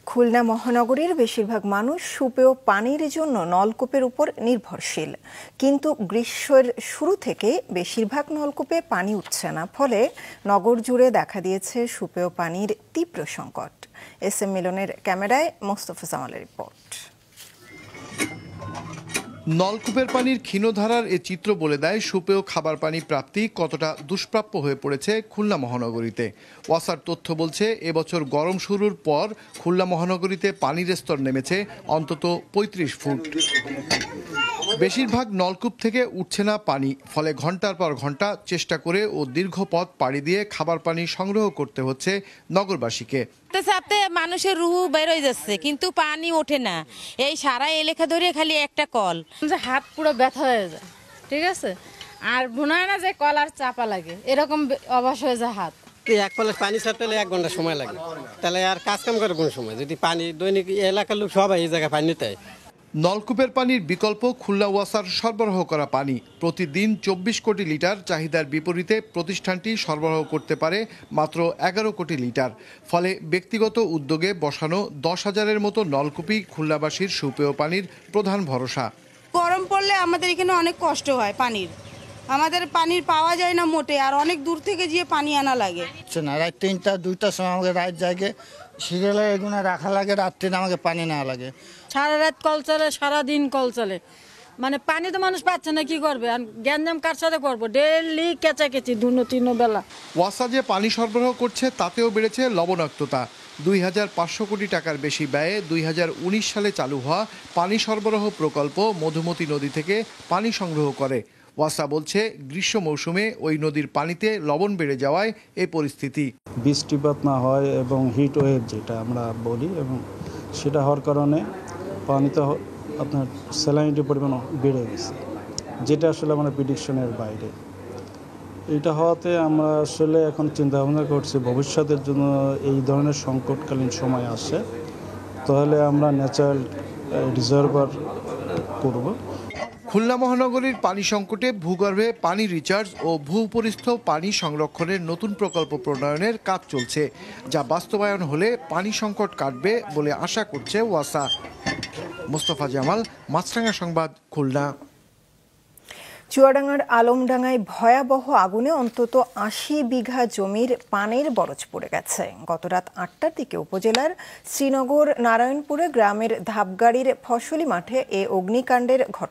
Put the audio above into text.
খুলনা মহানগরীর বেশিরভাগ মানুষ সুপেয় পানির জন্য নলকূপের উপর নির্ভরশীল, কিন্তু গ্রীষ্মের শুরু থেকে বেশিরভাগ নলকূপে পানি উঠছে না, ফলে নগর জুড়ে দেখা দিয়েছে সুপেয় পানির তীব্র সংকট। SM মিলনের ক্যামেরায় মোস্তফা জামালের রিপোর্ট। নলকূপের পানির ক্ষীণধারার এ চিত্র বলে দেয় সুপেয় খাবার পানি প্রাপ্তি কতটা দুষ্প্রাপ্য হয়ে পড়েছে খুলনা মহানগরীতে। ওয়াসার তথ্য বলছে, এবছর গরম শুরুর পর খুলনা মহানগরীতে পানির স্তর নেমেছে অন্তত ৩৫ ফুট। বেশিরভাগ নলকূপ থেকে উঠছে না পানি, ফলে ঘন্টার পর ঘন্টা চেষ্টা করে ও দীর্ঘ পথ পাড়ি দিয়ে খাবার পানি সংগ্রহ করতে হচ্ছে নগরবাসীকে। সাথে মানুষের রুহ বের হয়ে যাচ্ছে, কিন্তু পানি ওঠে না। এই সারা এলাকা ধরে খালি একটা কল, হাত পুরো ব্যথা হয়ে যায়, ঠিক আছে। আর মনে হয় না যে কল আর চাপা লাগে, এরকম অবশ হয়ে যায় হাত। এক কলের পানি ছাড়তে 1 ঘন্টা সময় লাগে, তাহলে আর কাজ কাম করে কোন সময়? যদি পানি দৈনিক এলাকার লোক সবাই এই জায়গায় পানি নিতে হয়। নলকূপের পানির বিকল্প খুলনা ওয়াসার সরবরাহ করা পানি। প্রতিদিন 24 কোটি লিটার চাহিদার বিপরীতে প্রতিষ্ঠানটি সরবরাহ করতে পারে মাত্র 11 কোটি লিটার। ফলে ব্যক্তিগত উদ্যোগে বসানো 10,000-এর মতো নলকূপই খুলনাবাসীর সুপেয় পানির প্রধান ভরসা। গরম পড়লে আমাদের এখানে অনেক কষ্ট হয় পানির, আমাদের পানির পাওয়া যায় না মোটে, আর অনেক দূর থেকে গিয়ে পানি আনা লাগে। রাত 3টা 2টার সময় আমাকে রাত জায়গায় সিরিয়ালে এগুলো রাখা লাগে, রাত্রে আমাকে পানি নেওয়া লাগে। সারা রাত কল চলে, সারাদিন কল চলে, মানে পানি তো মানুষ পাচ্ছে না, কি করবে? আর গ্যাঞ্জাম কার সাথে করবো? ডেইলি কেচাকেচি 2-3 বেলা। ওয়াসা যে পানি সরবরাহ করছে তাতেও বেড়েছে লবণাক্ততা। 2,500 কোটি টাকার বেশি ব্যয়ে 2019 সালে চালু হওয়া পানি সরবরাহ প্রকল্প মধুমতি নদী থেকে পানি সংগ্রহ করে। ওয়াসা বলছে, গ্রীষ্ম মৌসুমে ওই নদীর পানিতে লবণ বেড়ে যাওয়ায় এই পরিস্থিতি। বৃষ্টিপাত না হয় এবং হিট ওয়েভ যেটা আমরা বলি, এবং সেটা হওয়ার কারণে পানিতে আপনার স্যালাইনিটির পরিমাণ বেড়ে গেছে, যেটা আসলে আমরা প্রেডিকশনের বাইরে। এইটা হওয়াতে আমরা আসলে এখন চিন্তা ভাবনা করছি ভবিষ্যতের জন্য এই ধরনের সংকটকালীন সময় আসে তাহলে আমরা ন্যাচারাল রিজার্ভার করব। খুলনা মহানগরীর পানি সংকটে ভূগর্ভে পানি রিচার্জ ও ভূপরিস্থ পানি সংরক্ষণের নতুন প্রকল্প প্রণয়নের কাজ চলছে, যা বাস্তবায়ন হলে পানি সংকট কাটবে বলে আশা করছে ওয়াসা। মোস্তফা জামাল, মাছরাঙা সংবাদ, খুলনা। চুয়াডাঙ্গার আলমডাঙ্গায় ভয়াবহ আগুনে অন্তত 80 বিঘা জমির পানের বরজ পড়ে গেছে। গত রাত 8টার দিকে উপজেলার শ্রীনগর নারায়ণপুরে গ্রামের ধাপগাড়ির ফসলি মাঠে এ অগ্নিকাণ্ডের ঘটনা